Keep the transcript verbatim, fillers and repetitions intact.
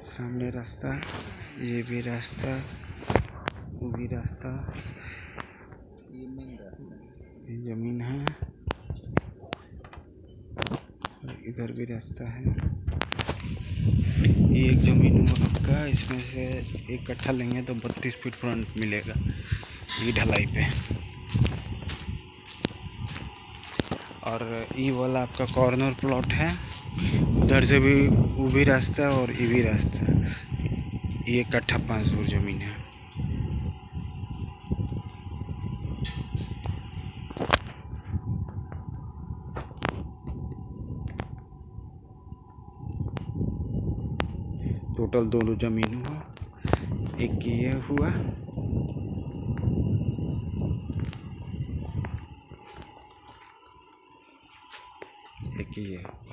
सामने रास्ता, ये भी रास्ता, वो भी रास्ता, ये मेन रास्ता है। ये जमीन है, इधर भी रास्ता है। ये एक जमीन हुआ आपका, इसमें से एक कट्ठा लेंगे तो बत्तीस फीट फ्रंट मिलेगा ये ढलाई पे। और ये वाला आपका कॉर्नर प्लॉट है, उधर से भी वो भी रास्ता है और ये भी रास्ता है। ये कट्ठा पाँच सौ जमीन है। टोटल दोनों जमीन हुआ, एक ये हुआ, एक ये।